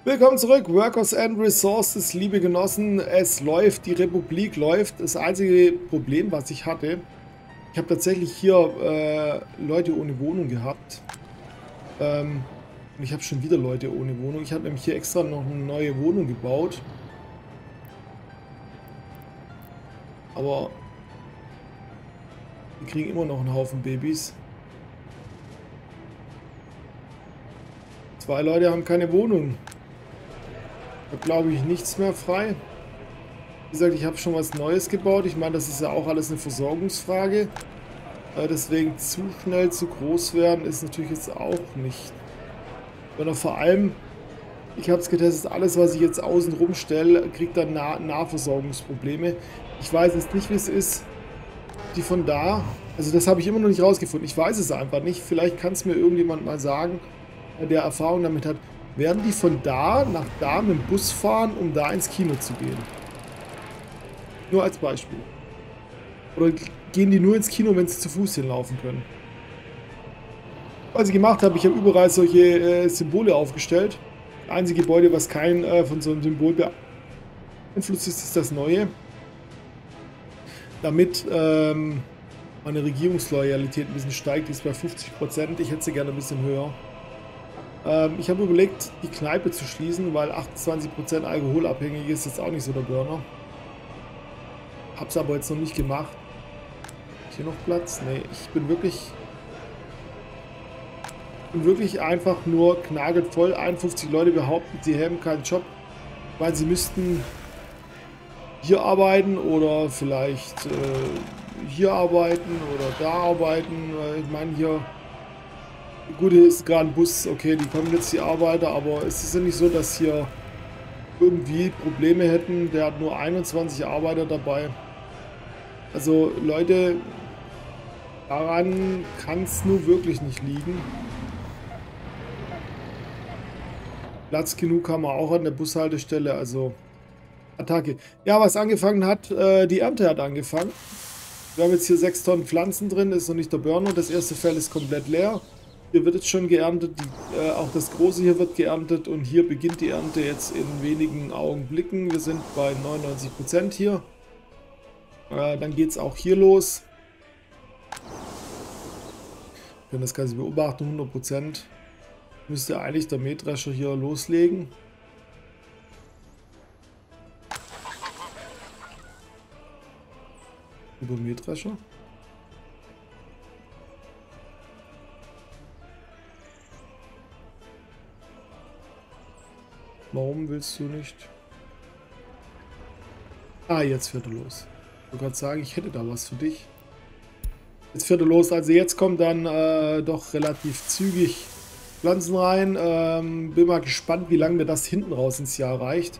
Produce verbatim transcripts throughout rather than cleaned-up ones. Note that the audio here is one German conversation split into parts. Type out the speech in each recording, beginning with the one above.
Willkommen zurück, Workers and Resources, liebe Genossen. Es läuft, die Republik läuft. Das einzige Problem, was ich hatte, ich habe tatsächlich hier äh, Leute ohne Wohnung gehabt. Ähm, und ich habe schon wieder Leute ohne Wohnung. Ich habe nämlich hier extra noch eine neue Wohnung gebaut. Aber die kriegen immer noch einen Haufen Babys. Zwei Leute haben keine Wohnung. Da glaube ich nichts mehr frei. Wie gesagt, ich habe schon was Neues gebaut. Ich meine, das ist ja auch alles eine Versorgungsfrage. Äh, deswegen zu schnell zu groß werden ist natürlich jetzt auch nicht. Sondern vor allem, ich habe es getestet, alles was ich jetzt außen rum stelle, kriegt dann nah Nahversorgungsprobleme. Ich weiß jetzt nicht, wie es ist. Die von da, also das habe ich immer noch nicht rausgefunden. Ich weiß es einfach nicht. Vielleicht kann es mir irgendjemand mal sagen, der Erfahrung damit hat. Werden die von da nach da mit dem Bus fahren, um da ins Kino zu gehen? Nur als Beispiel. Oder gehen die nur ins Kino, wenn sie zu Fuß hinlaufen können? Was ich gemacht habe, ich habe überall solche äh, Symbole aufgestellt. Das einzige Gebäude, was kein äh, von so einem Symbol beeinflusst ist, ist das neue. Damit ähm, meine Regierungsloyalität ein bisschen steigt, die ist bei fünfzig Prozent. Ich hätte sie gerne ein bisschen höher. Ähm, ich habe überlegt, die Kneipe zu schließen, weil achtundzwanzig Prozent alkoholabhängig ist jetzt auch nicht so der Burner. Hab's aber jetzt noch nicht gemacht. Hier noch Platz? Nee, ich bin wirklich... bin wirklich einfach nur knagelt voll. einundfünfzig Leute behaupten, sie haben keinen Job, weil sie müssten hier arbeiten oder vielleicht äh, hier arbeiten oder da arbeiten. Ich meine hier... Gut, hier ist gerade ein Bus, okay, die kommen jetzt die Arbeiter, aber es ist ja nicht so, dass hier irgendwie Probleme hätten. Der hat nur einundzwanzig Arbeiter dabei. Also Leute, daran kann es nur wirklich nicht liegen. Platz genug haben wir auch an der Bushaltestelle, also Attacke. Ja, was angefangen hat, äh, die Ernte hat angefangen. Wir haben jetzt hier sechs Tonnen Pflanzen drin, ist noch nicht der Burner. Das erste Feld ist komplett leer. Hier wird jetzt schon geerntet, die, äh, auch das große hier wird geerntet und hier beginnt die Ernte jetzt in wenigen Augenblicken. Wir sind bei neunundneunzig Prozent hier. Äh, dann geht es auch hier los. Wir können das Ganze beobachten, hundert Prozent. Müsste eigentlich der Mähdrescher hier loslegen. Über Mähdrescher. Warum willst du nicht? Ah, jetzt fährt er los. Ich wollte gerade sagen, ich hätte da was für dich. Jetzt fährt er los. Also jetzt kommt dann äh, doch relativ zügig Pflanzen rein. Ähm, bin mal gespannt, wie lange mir das hinten raus ins Jahr reicht.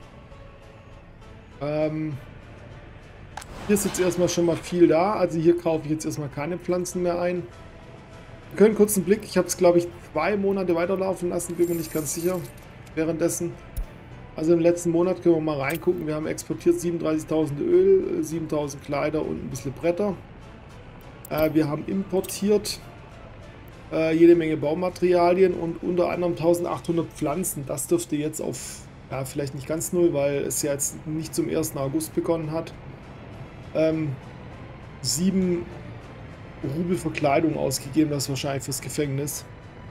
Ähm, hier ist jetzt erstmal schon mal viel da. Also hier kaufe ich jetzt erstmal keine Pflanzen mehr ein. Wir können kurz einen Blick. Ich habe es, glaube ich, zwei Monate weiterlaufen lassen. Bin mir nicht ganz sicher. Währenddessen. Also im letzten Monat können wir mal reingucken. Wir haben exportiert siebenunddreißigtausend Öl, siebentausend Kleider und ein bisschen Bretter. Äh, wir haben importiert äh, jede Menge Baumaterialien und unter anderem eintausendachthundert Pflanzen. Das dürfte jetzt auf, ja, vielleicht nicht ganz null, weil es ja jetzt nicht zum ersten August begonnen hat. Ähm, sieben Rubel Verkleidung ausgegeben, das ist wahrscheinlich fürs Gefängnis.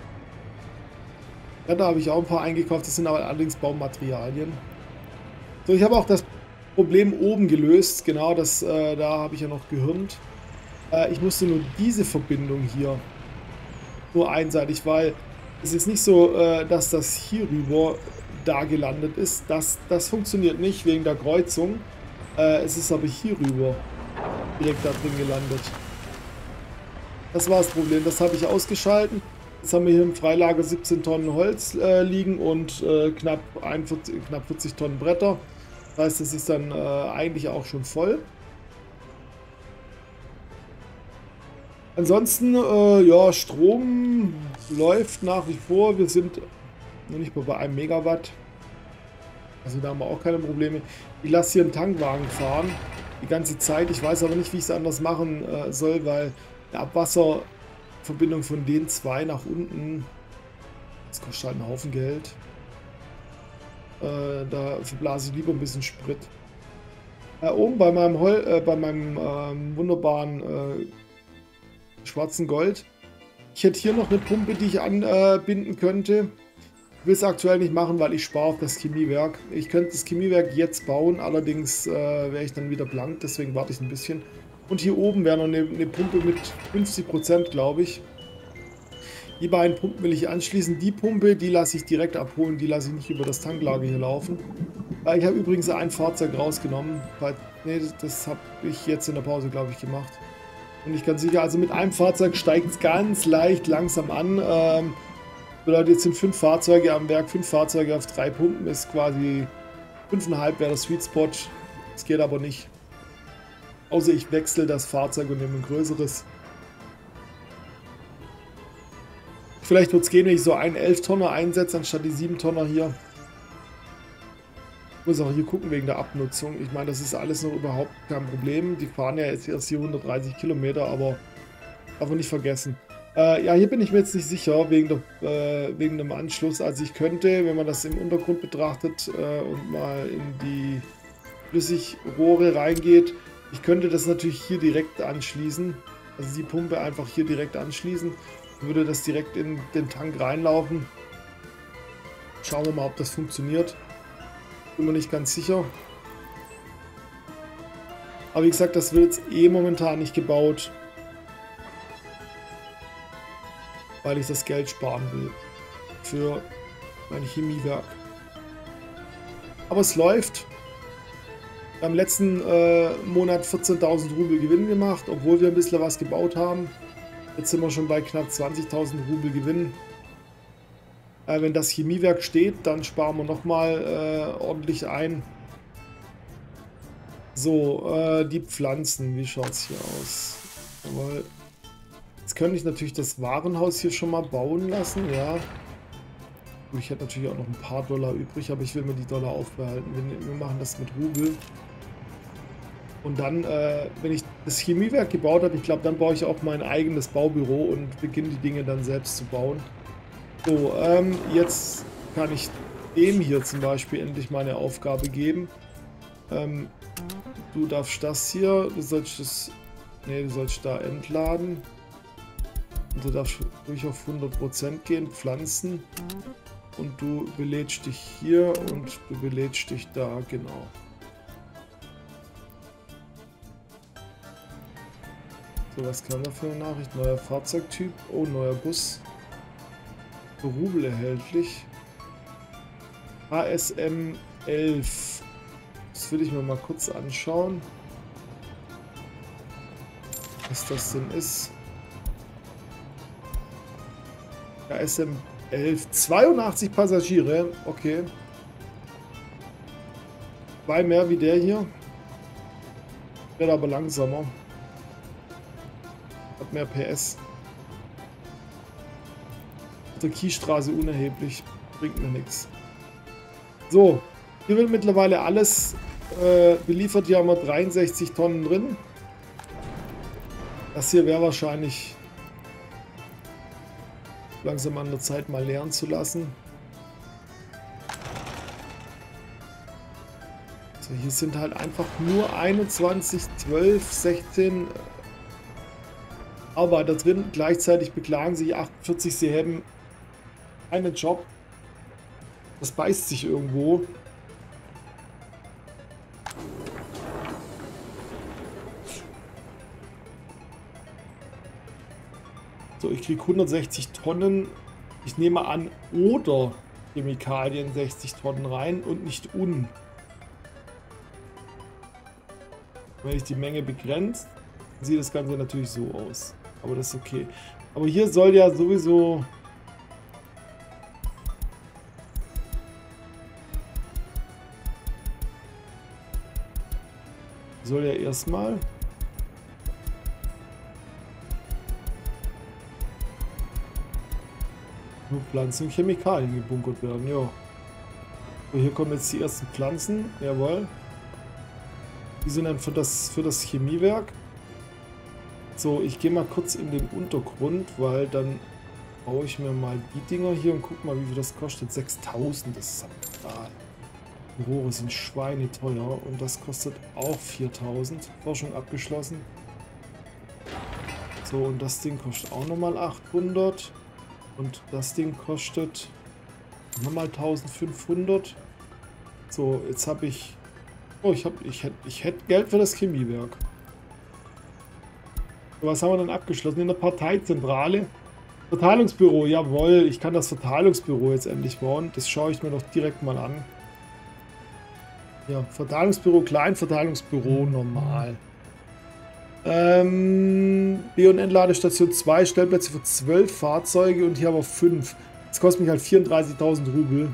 Ja, da habe ich auch ein paar eingekauft, das sind aber allerdings Baumaterialien. So, ich habe auch das Problem oben gelöst, genau, das, äh, da habe ich ja noch gehirnt. Äh, ich musste nur diese Verbindung hier nur einseitig, weil es ist nicht so, äh, dass das hier rüber da gelandet ist. Das, das funktioniert nicht wegen der Kreuzung. Äh, es ist aber hier rüber direkt da drin gelandet. Das war das Problem, das habe ich ausgeschalten. Jetzt haben wir hier im Freilager siebzehn Tonnen Holz äh, liegen und äh, knapp, einundvierzig, knapp vierzig Tonnen Bretter. Das heißt, es ist dann äh, eigentlich auch schon voll. Ansonsten, äh, ja, Strom läuft nach wie vor. Wir sind noch nicht mal bei einem Megawatt. Also da haben wir auch keine Probleme. Ich lasse hier einen Tankwagen fahren die ganze Zeit. Ich weiß aber nicht, wie ich es anders machen äh, soll, weil der Abwasser... Verbindung von den zwei nach unten. Das kostet halt einen Haufen Geld. Äh, da verblase ich lieber ein bisschen Sprit. Äh, oben bei meinem, Hol äh, bei meinem ähm, wunderbaren äh, schwarzen Gold. Ich hätte hier noch eine Pumpe, die ich anbinden äh, könnte. Ich will es aktuell nicht machen, weil ich spare auf das Chemiewerk. Ich könnte das Chemiewerk jetzt bauen, allerdings äh, wäre ich dann wieder blank, deswegen warte ich ein bisschen. Und hier oben wäre noch eine, eine Pumpe mit fünfzig Prozent, glaube ich. Die beiden Pumpen will ich anschließen. Die Pumpe, die lasse ich direkt abholen, die lasse ich nicht über das Tanklager hier laufen. Äh, ich habe übrigens ein Fahrzeug rausgenommen. Weil, nee, das, das habe ich jetzt in der Pause, glaube ich, gemacht. Und ich kann sicher, also mit einem Fahrzeug steigt es ganz leicht langsam an. Ähm, bedeutet, jetzt sind fünf Fahrzeuge am Werk, fünf Fahrzeuge auf drei Pumpen ist quasi fünfeinhalb wäre der Sweet Spot. Das geht aber nicht. Außer ich wechsle das Fahrzeug und nehme ein größeres. Vielleicht wird es gehen, wenn ich so einen elf Tonner einsetze, anstatt die sieben Tonner hier. Ich muss auch hier gucken wegen der Abnutzung. Ich meine, das ist alles noch überhaupt kein Problem. Die fahren ja jetzt erst hier hundertdreißig Kilometer, aber darf man nicht vergessen. Äh, ja, hier bin ich mir jetzt nicht sicher, wegen, der, äh, wegen dem Anschluss. Also ich könnte, wenn man das im Untergrund betrachtet äh, und mal in die Flüssigrohre reingeht, ich könnte das natürlich hier direkt anschließen. Also die Pumpe einfach hier direkt anschließen. Dann würde das direkt in den Tank reinlaufen. Schauen wir mal, ob das funktioniert. Bin mir nicht ganz sicher. Aber wie gesagt, das wird jetzt eh momentan nicht gebaut. Weil ich das Geld sparen will. Für mein Chemiewerk. Aber es läuft. Wir haben letzten äh, Monat vierzehntausend Rubel Gewinn gemacht, obwohl wir ein bisschen was gebaut haben. Jetzt sind wir schon bei knapp zwanzigtausend Rubel Gewinn. Äh, wenn das Chemiewerk steht, dann sparen wir nochmal äh, ordentlich ein. So, äh, die Pflanzen, wie schaut es hier aus? Jawohl. Jetzt könnte ich natürlich das Warenhaus hier schon mal bauen lassen, ja. Ich hätte natürlich auch noch ein paar Dollar übrig, aber ich will mir die Dollar aufbehalten. Wir, wir machen das mit Rubel. Und dann, äh, wenn ich das Chemiewerk gebaut habe, ich glaube, dann baue ich auch mein eigenes Baubüro und beginne die Dinge dann selbst zu bauen. So, ähm, jetzt kann ich dem hier zum Beispiel endlich meine Aufgabe geben. Ähm, du darfst das hier, du sollst das, nee, du sollst da entladen. Und du darfst ruhig auf hundert Prozent gehen, pflanzen. Und du belädst dich hier und du belädst dich da, genau. So, was kam da für eine Nachricht? Neuer Fahrzeugtyp. Oh, neuer Bus. Für Rubel erhältlich. A S M elf. Das will ich mir mal kurz anschauen. Was das denn ist. A S M elf. zweiundachtzig Passagiere. Okay. Zwei mehr wie der hier. Wird aber langsamer. Hat mehr P S. Auf der Kiesstraße unerheblich. Bringt mir nichts. So. Hier wird mittlerweile alles äh, beliefert. Hier haben wir dreiundsechzig Tonnen drin. Das hier wäre wahrscheinlich langsam an der Zeit mal leeren zu lassen. So, hier sind halt einfach nur einundzwanzig, zwölf, sechzehn Arbeiter drin. Gleichzeitig beklagen sich achtundvierzig, sie hätten einen Job. Das beißt sich irgendwo. So, ich kriege hundertsechzig Tonnen. Ich nehme an, oder Chemikalien sechzig Tonnen rein und nicht un. Wenn ich die Menge begrenzt, sieht das Ganze natürlich so aus. Aber das ist okay. Aber hier soll ja sowieso... Soll ja erstmal... nur Pflanzen und Chemikalien gebunkert werden, ja. So, hier kommen jetzt die ersten Pflanzen, jawohl. Die sind dann für das, für das Chemiewerk. So, ich gehe mal kurz in den Untergrund, weil dann baue ich mir mal die Dinger hier und guck mal, wie viel das kostet. sechstausend, das ist brutal. Die Rohre sind schweineteuer und das kostet auch viertausend. Forschung abgeschlossen. So, und das Ding kostet auch nochmal achthundert. Und das Ding kostet nochmal eintausendfünfhundert. So, jetzt habe ich... Oh, ich, hab, ich hätte ich hätt Geld für das Chemiewerk. So, was haben wir dann abgeschlossen? In der Parteizentrale. Verteilungsbüro, jawohl. Ich kann das Verteilungsbüro jetzt endlich bauen. Das schaue ich mir doch direkt mal an. Ja, Verteilungsbüro klein, Verteilungsbüro normal. Ähm, B- und Entladestation zwei, Stellplätze für zwölf Fahrzeuge und hier aber fünf. Das kostet mich halt vierunddreißigtausend Rubel.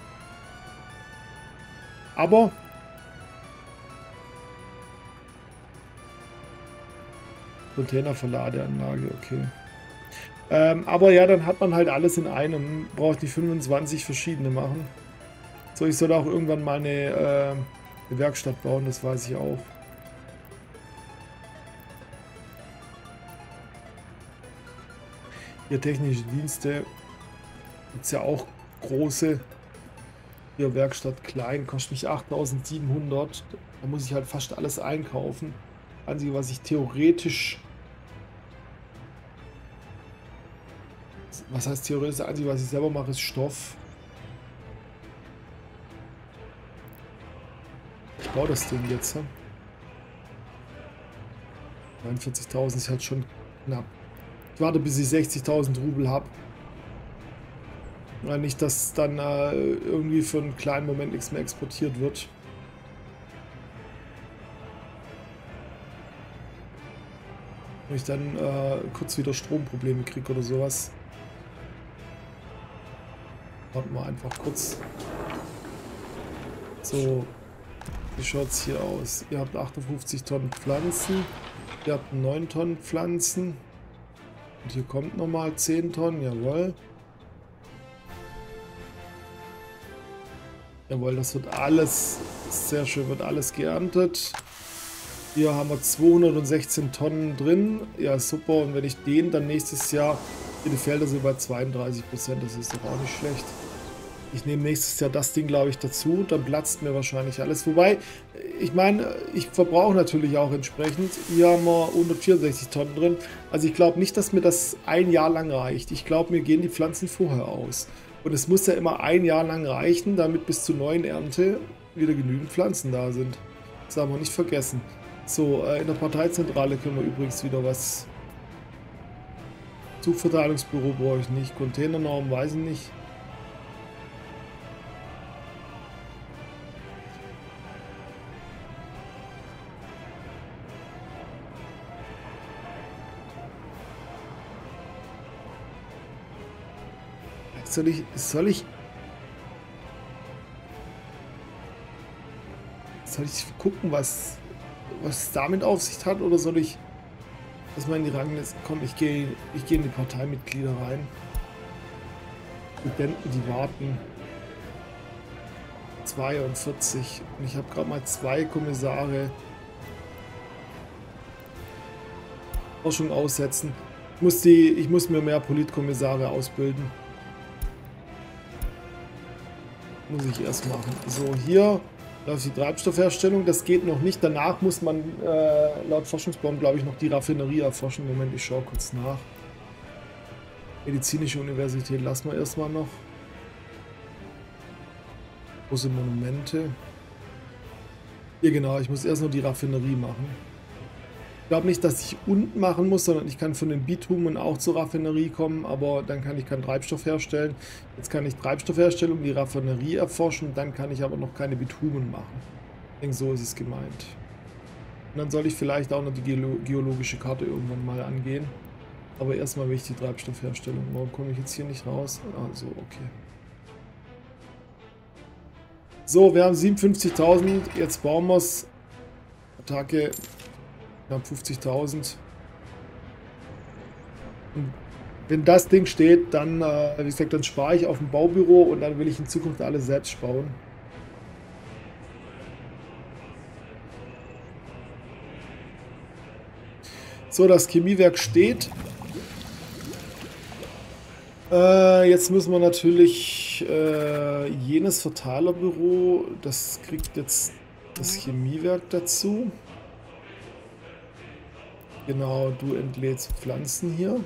Aber... Containerverladeanlage, okay. Ähm, aber ja, dann hat man halt alles in einem. Braucht nicht fünfundzwanzig verschiedene machen. So, ich soll auch irgendwann mal eine, äh, eine Werkstatt bauen, das weiß ich auch. Hier technische Dienste. Gibt es ja auch große. Hier Werkstatt klein, kostet mich achttausendsiebenhundert. Da muss ich halt fast alles einkaufen. Einzige, was ich theoretisch... Was heißt theoretisch? Das Einzige, was ich selber mache, ist Stoff. Ich baue das Ding jetzt. neunundvierzigtausend ist halt schon knapp. Ich warte, bis ich sechzigtausend Rubel habe. Nicht, dass dann äh, irgendwie für einen kleinen Moment nichts mehr exportiert wird. Wenn ich dann äh, kurz wieder Stromprobleme kriege oder sowas. Warten wir einfach kurz. So, wie schaut es hier aus? Ihr habt achtundfünfzig Tonnen Pflanzen. Ihr habt neun Tonnen Pflanzen. Und hier kommt nochmal zehn Tonnen, jawohl. Jawohl, das wird alles, sehr schön, wird alles geerntet. Hier haben wir zweihundertsechzehn Tonnen drin. Ja, super. Und wenn ich den dann nächstes Jahr, hier die Felder sind bei zweiunddreißig Prozent, das ist doch auch nicht schlecht. Ich nehme nächstes Jahr das Ding, glaube ich, dazu. Dann platzt mir wahrscheinlich alles. Wobei, ich meine, ich verbrauche natürlich auch entsprechend. Hier haben wir hundertvierundsechzig Tonnen drin. Also ich glaube nicht, dass mir das ein Jahr lang reicht. Ich glaube, mir gehen die Pflanzen vorher aus. Und es muss ja immer ein Jahr lang reichen, damit bis zur neuen Ernte wieder genügend Pflanzen da sind. Das haben wir nicht vergessen. So, äh, in der Parteizentrale können wir übrigens wieder was... Zugverteilungsbüro brauche ich nicht. Containernorm weiß ich nicht. Soll ich, soll ich, soll ich gucken, was, was es damit auf sich hat, oder soll ich, dass man in die Rangliste kommt? Ich gehe, ich gehe in die Parteimitglieder rein. Studenten, die warten. zweiundvierzig. Und ich habe gerade mal zwei Kommissare. Forschung aussetzen. Ich muss, die, ich muss mir mehr Politkommissare ausbilden. Muss ich erst machen. So, hier läuft die Treibstoffherstellung. Das geht noch nicht. Danach muss man äh, laut Forschungsplan, glaube ich, noch die Raffinerie erforschen. Moment, ich schaue kurz nach. Medizinische Universität lassen wir erstmal noch. Große Monumente. Hier genau, ich muss erst noch die Raffinerie machen. Ich glaube nicht, dass ich unten machen muss, sondern ich kann von den Bitumen auch zur Raffinerie kommen, aber dann kann ich keinen Treibstoff herstellen. Jetzt kann ich Treibstoffherstellung, die Raffinerie erforschen, dann kann ich aber noch keine Bitumen machen. Ich denke, so ist es gemeint. Und dann soll ich vielleicht auch noch die Geolo- geologische Karte irgendwann mal angehen. Aber erstmal will ich die Treibstoffherstellung. Warum komme ich jetzt hier nicht raus? Also, okay. So, wir haben siebenundfünfzigtausend, jetzt bauen wir es. Attacke. Wir haben fünfzigtausend. Wenn das Ding steht, dann, äh, wie gesagt, dann spare ich auf dem Baubüro und dann will ich in Zukunft alles selbst bauen. So, das Chemiewerk steht. Äh, jetzt müssen wir natürlich äh, jenes Verteilerbüro, das kriegt jetzt das Chemiewerk dazu. Genau, du entlädst Pflanzen hier.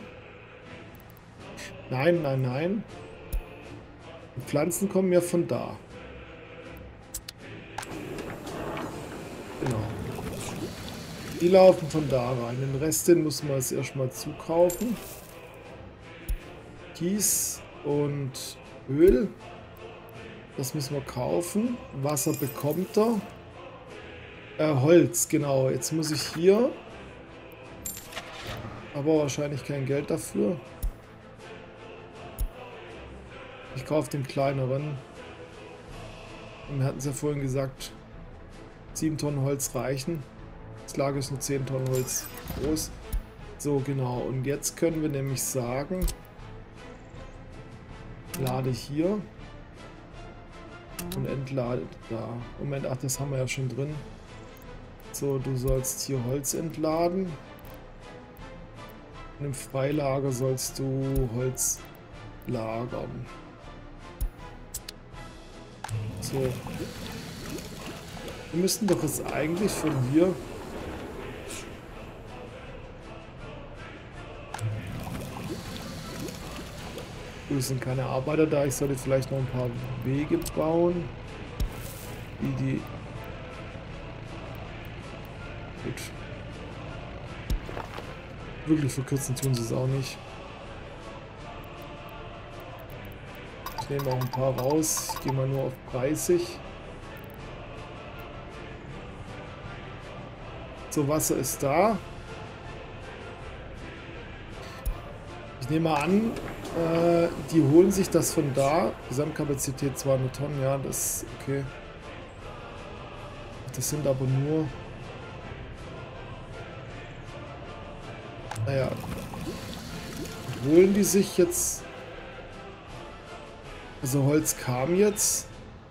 Nein, nein, nein. Die Pflanzen kommen ja von da. Genau. Die laufen von da rein. Den Rest, den muss man jetzt erstmal zukaufen. Kies und Öl. Das müssen wir kaufen. Wasser bekommt er. Äh, Holz, genau. Jetzt muss ich hier... Aber wahrscheinlich kein Geld dafür. Ich kaufe den kleineren. Und wir hatten es ja vorhin gesagt, sieben Tonnen Holz reichen. Das Lager ist nur zehn Tonnen Holz groß. So, genau. Und jetzt können wir nämlich sagen, lade hier und entlade da. Moment, ach, das haben wir ja schon drin. So, du sollst hier Holz entladen. Und im Freilager sollst du Holz lagern. So. Wir müssten doch jetzt eigentlich von hier... Es sind keine Arbeiter da. Ich sollte vielleicht noch ein paar Wege bauen. Die die... Gut. Wirklich verkürzen tun sie es auch nicht. Ich nehme auch ein paar raus. Ich gehe mal nur auf dreißig. So, Wasser ist da. Ich nehme mal an, äh, die holen sich das von da. Gesamtkapazität zweihundert Tonnen, ja, das ist okay. Das sind aber nur... Naja. Holen die sich jetzt... Also Holz kam jetzt.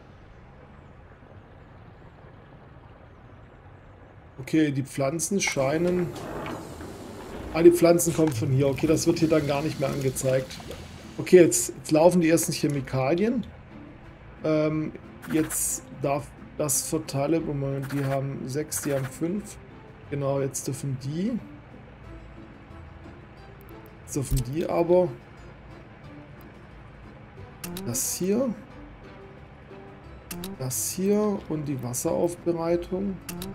Okay, die Pflanzen scheinen... Ah, die Pflanzen kommen von hier. Okay, das wird hier dann gar nicht mehr angezeigt. Okay, jetzt, jetzt laufen die ersten Chemikalien. Ähm, jetzt darf das verteilen. Moment, die haben sechs, die haben fünf. Genau, jetzt dürfen die. Jetzt dürfen die aber. Das hier. Das hier und die Wasseraufbereitung.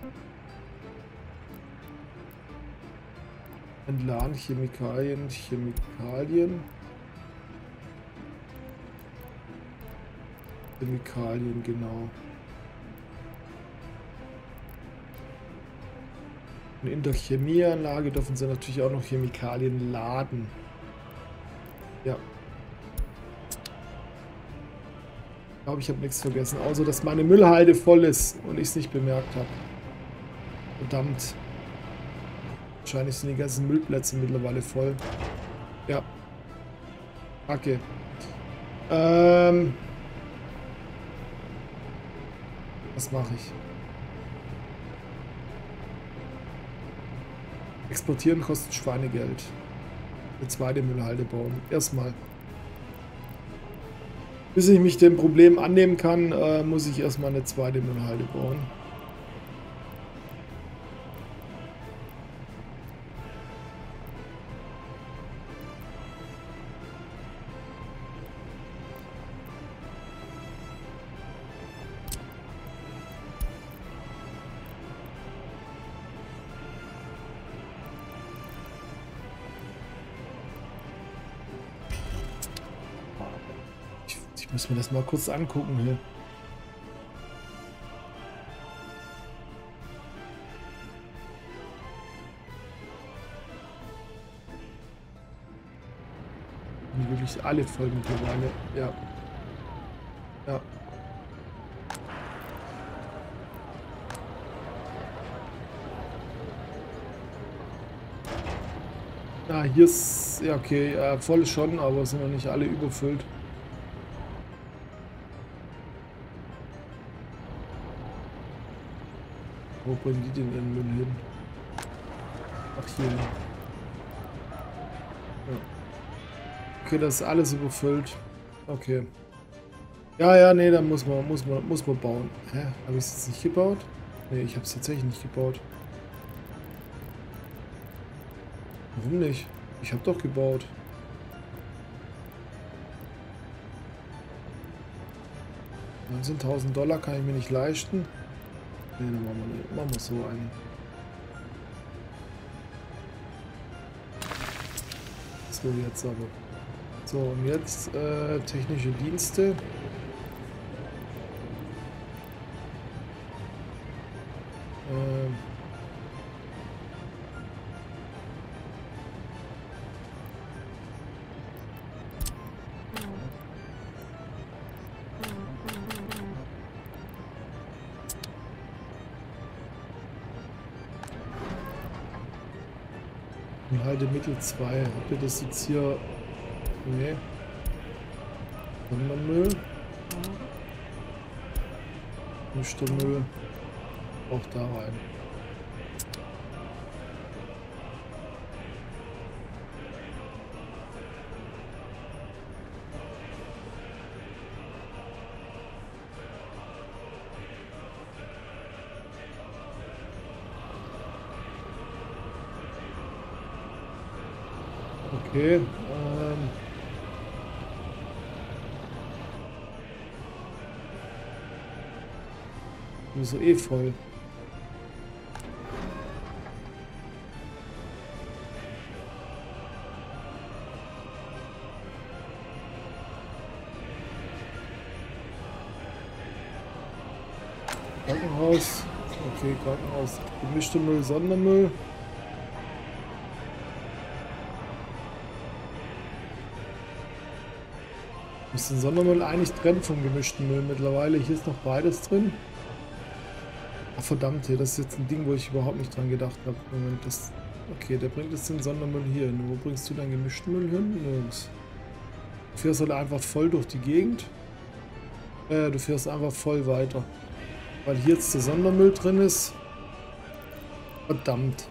Entladen, Chemikalien, Chemikalien. Chemikalien, genau. Und in der Chemieanlage dürfen sie natürlich auch noch Chemikalien laden. Ja. Ich glaube, ich habe nichts vergessen, außer dass meine Müllhalde voll ist und ich es nicht bemerkt habe. Verdammt. Wahrscheinlich sind die ganzen Müllplätze mittlerweile voll. Ja. Okay. Ähm. Was mache ich? Exportieren kostet Schweinegeld. Eine zweite Müllhalde bauen. Erstmal. Bis ich mich dem Problem annehmen kann, äh, muss ich erstmal eine zweite Müllhalde bauen. Ich muss mir das mal kurz angucken hier. Die wirklich alle voll mittlerweile. Ja. Ja. Ah, hier ist, ja okay, äh, voll schon, aber sind noch nicht alle überfüllt. Wo bringen die denn ihren Müll hin? Ach, hier. Ja. okay, das ist alles überfüllt. Okay. Ja, ja, nee, dann muss man, muss man, muss man bauen. Hä? Habe ich es jetzt nicht gebaut? Nee, ich habe es tatsächlich nicht gebaut. Warum nicht? Ich habe doch gebaut. neunzehntausend Dollar kann ich mir nicht leisten. Ne, dann machen wir, nicht. machen wir so einen. So, jetzt aber. So, und jetzt äh, technische Dienste. Ähm. Haltemittel zwei. Habt ihr das jetzt hier? Nee. Sondermüll. Mischter Müll. Auch da rein. Okay, ähm. Wieso eh voll? Krankenhaus. Okay, Krankenhaus. Gemischter Müll, Sondermüll. Muss den Sondermüll eigentlich trennen vom gemischten Müll mittlerweile. Hier ist noch beides drin. Ach verdammt, hier, das ist jetzt ein Ding, wo ich überhaupt nicht dran gedacht habe. Moment, das. Okay, der bringt jetzt den Sondermüll hier hin. Wo bringst du deinen gemischten Müll hin? Nirgends. Du fährst halt einfach voll durch die Gegend. Äh, du fährst einfach voll weiter. Weil hier jetzt der Sondermüll drin ist. Verdammt.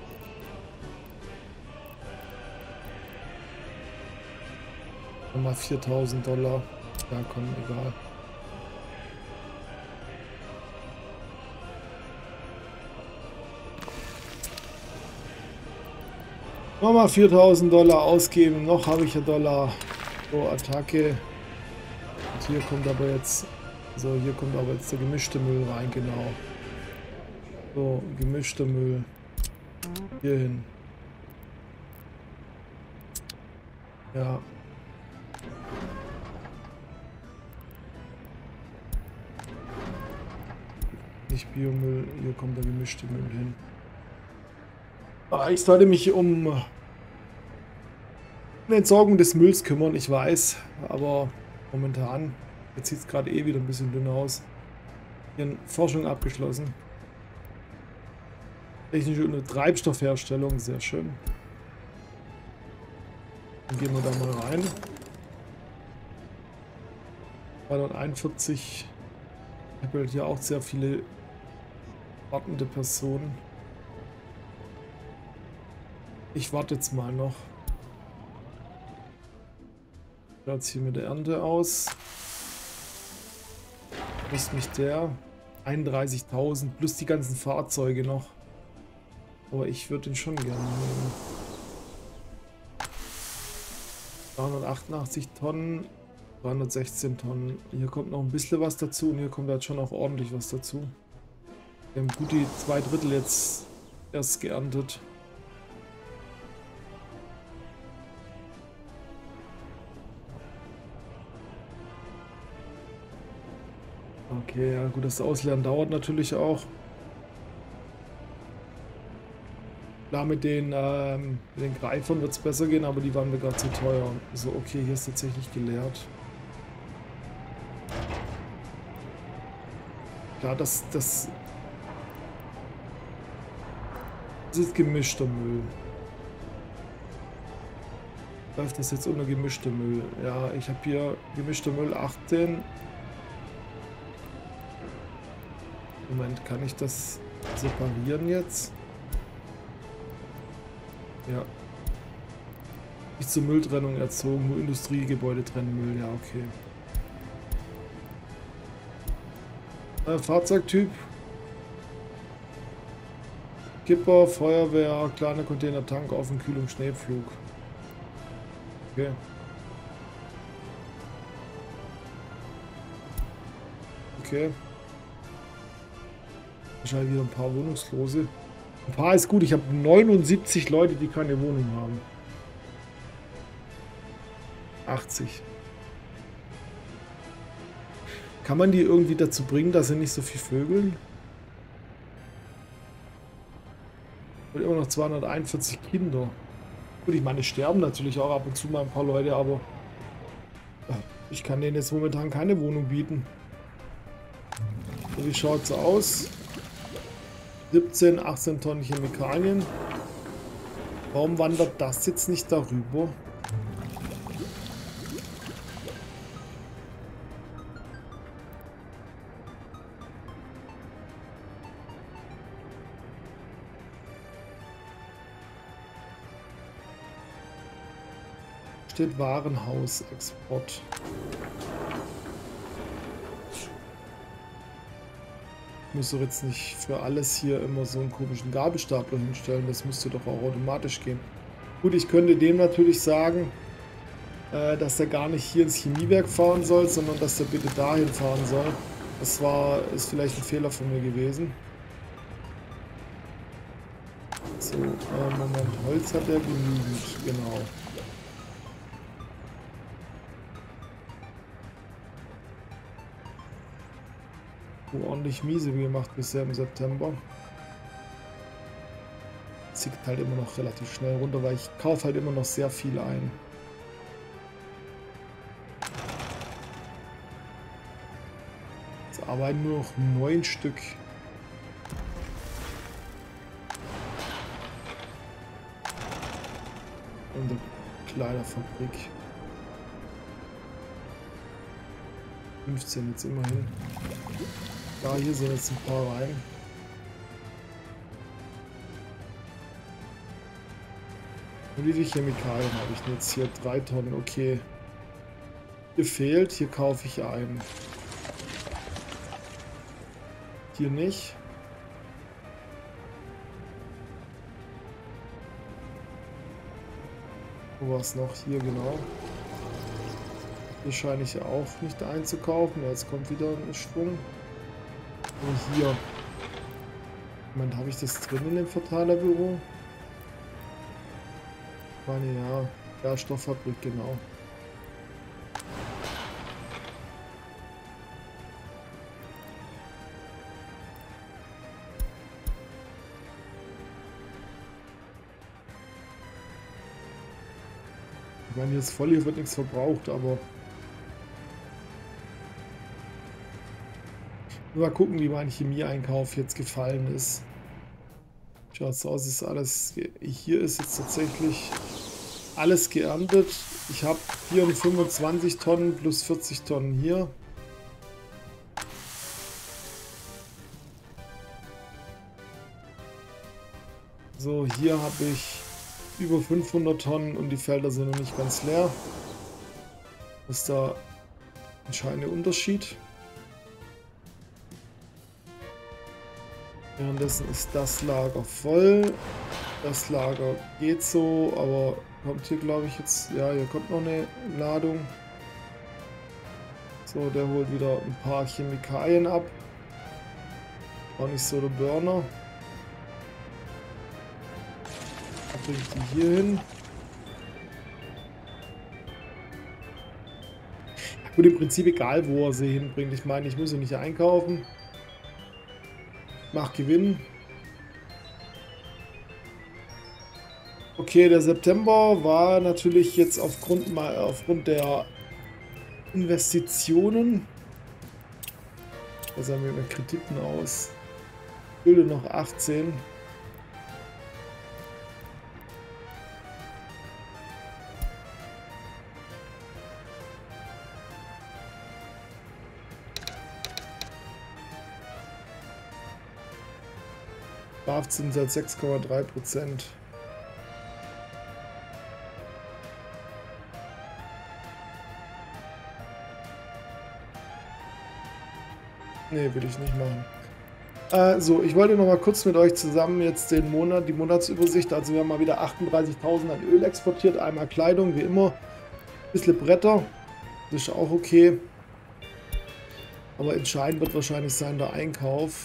Nochmal viertausend Dollar. Ja, komm, egal. Nochmal viertausend Dollar ausgeben. Noch habe ich ja Dollar. So, Attacke. Und hier kommt aber jetzt. So, hier kommt aber jetzt der gemischte Müll rein, genau. So, gemischter Müll. Hier hin. Ja. Nicht Biomüll, hier kommt der gemischte Müll hin. Ah, ich sollte mich um eine Entsorgung des Mülls kümmern, ich weiß, aber momentan, jetzt sieht es gerade eh wieder ein bisschen dünn aus. Hier eine Forschung abgeschlossen. Technische und Treibstoffherstellung, sehr schön. Dann gehen wir da mal rein. zweihunderteinundvierzig. Ich habe halt hier auch sehr viele wartende Personen. Ich warte jetzt mal noch. Schaut es hier mit der Ernte aus. Kostet mich der einunddreißigtausend plus die ganzen Fahrzeuge noch. Aber ich würde den schon gerne nehmen. dreihundertachtundachtzig Tonnen, dreihundertsechzehn Tonnen. Hier kommt noch ein bisschen was dazu und hier kommt halt schon auch ordentlich was dazu. Wir haben gut die zwei Drittel jetzt erst geerntet. Okay, ja gut, das Auslernen dauert natürlich auch. Klar, mit den, ähm, mit den Greifern wird es besser gehen, aber die waren mir gerade zu teuer. So, okay, hier ist tatsächlich geleert. Klar, das, das, das ist gemischter Müll. Läuft das jetzt unter gemischter Müll? Ja, ich habe hier gemischter Müll achtzehn. Moment, kann ich das separieren jetzt? Ja. Nicht zur Mülltrennung erzogen, nur Industriegebäude trennen Müll, ja, okay. Äh, Fahrzeugtyp. Kipper, Feuerwehr, kleiner Containertank, Außenkühlung, Schneepflug. Okay. Okay. Wahrscheinlich wieder ein paar Wohnungslose. Ein paar ist gut, ich habe neunundsiebzig Leute, die keine Wohnung haben. achtzig. Kann man die irgendwie dazu bringen, dass sie nicht so viel vögeln? Und immer noch zweihunderteinundvierzig Kinder. Gut, ich meine, es sterben natürlich auch ab und zu mal ein paar Leute, aber ich kann denen jetzt momentan keine Wohnung bieten. So, wie schaut es aus? siebzehn, achtzehn Tonnen Chemikalien. Warum wandert das jetzt nicht darüber? Steht Warenhausexport. Ich muss doch jetzt nicht für alles hier immer so einen komischen Gabelstapler hinstellen. Das müsste doch auch automatisch gehen. Gut, ich könnte dem natürlich sagen, äh, dass er gar nicht hier ins Chemiewerk fahren soll, sondern dass er bitte dahin fahren soll. Das war, ist vielleicht ein Fehler von mir gewesen. So, äh, Moment, Holz hat er genügend, genau. Ordentlich miese gemacht bisher im September. Zieht halt immer noch relativ schnell runter, weil ich kaufe halt immer noch sehr viel ein. Jetzt arbeiten nur noch neun Stück. In der Kleiderfabrik. fünfzehn jetzt immerhin. Ja, hier sind jetzt ein paar rein. Und wie viele Chemikalien habe ich denn jetzt hier? drei Tonnen, okay. Hier fehlt, hier kaufe ich ein. Hier nicht. Wo war es noch? Hier genau. Hier scheine ich auch nicht einzukaufen. Jetzt kommt wieder ein Schwung. Und hier. Moment, habe ich das drin in dem Verteilerbüro? Ich meine, ja. Ja, Stofffabrik, genau. Ich meine, hier ist voll, hier wird nichts verbraucht, aber mal gucken, wie mein Chemieeinkauf jetzt gefallen ist. Schaut so aus, ist alles. Hier ist jetzt tatsächlich alles geerntet. Ich habe vierhundertfünfundzwanzig Tonnen plus vierzig Tonnen hier. So, hier habe ich über fünfhundert Tonnen und die Felder sind noch nicht ganz leer. Das ist da ein entscheidender Unterschied. Währenddessen ist das Lager voll. Das Lager geht so, aber kommt hier, glaube ich, jetzt... Ja, hier kommt noch eine Ladung. So, der holt wieder ein paar Chemikalien ab. Auch nicht so der Burner. Da bringe ich die hier hin. Gut, im Prinzip egal, wo er sie hinbringt. Ich meine, ich muss sie nicht einkaufen. Mach Gewinn. Okay, der September war natürlich jetzt aufgrund, mal, aufgrund der Investitionen. Da sehen wir mit Krediten aus. Schulde noch achtzehn. Strafzinssatz sechs Komma drei Prozent. Nee, will ich nicht machen. Äh, so, ich wollte noch mal kurz mit euch zusammen jetzt den Monat, die Monatsübersicht. Also wir haben mal wieder achtunddreißigtausend an Öl exportiert. Einmal Kleidung, wie immer. Ein bisschen Bretter. Das ist auch okay. Aber entscheidend wird wahrscheinlich sein der Einkauf.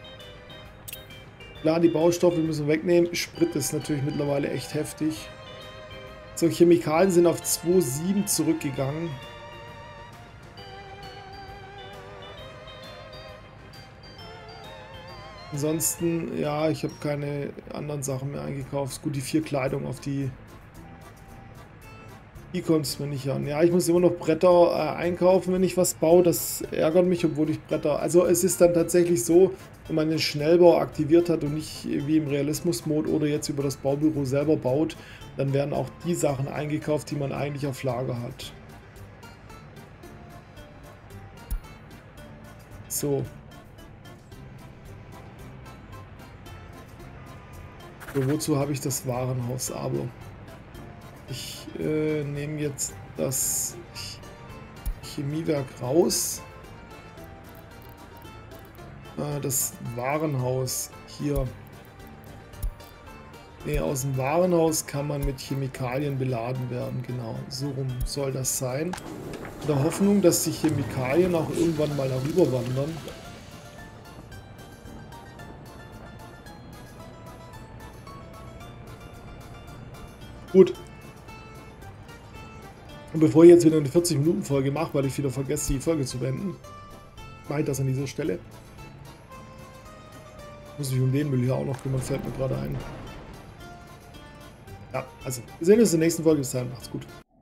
Klar, die Baustoffe müssen wir wegnehmen. Sprit ist natürlich mittlerweile echt heftig. So, Chemikalien sind auf zwei Komma sieben zurückgegangen. Ansonsten, ja, ich habe keine anderen Sachen mehr eingekauft. Gut, die vier Kleidung auf die... Die kommt es mir nicht an. Ja, ich muss immer noch Bretter äh, einkaufen, wenn ich was baue. Das ärgert mich, obwohl ich Bretter... Also es ist dann tatsächlich so, wenn man den Schnellbau aktiviert hat und nicht wie im Realismus-Mode oder jetzt über das Baubüro selber baut, dann werden auch die Sachen eingekauft, die man eigentlich auf Lager hat. So. So, wozu habe ich das Warenhaus aber? Ich äh, nehme jetzt das Chemiewerk raus. Äh, das Warenhaus hier. Nee, aus dem Warenhaus kann man mit Chemikalien beladen werden. Genau, so rum soll das sein. In der Hoffnung, dass die Chemikalien auch irgendwann mal darüber wandern. Gut. Und bevor ich jetzt wieder eine vierzig Minuten Folge mache, weil ich wieder vergesse, die Folge zu beenden, mache ich das an dieser Stelle. Muss ich um den Müll hier auch noch kümmern, fällt mir gerade ein. Ja, also, wir sehen uns in der nächsten Folge. Bis dahin, macht's gut.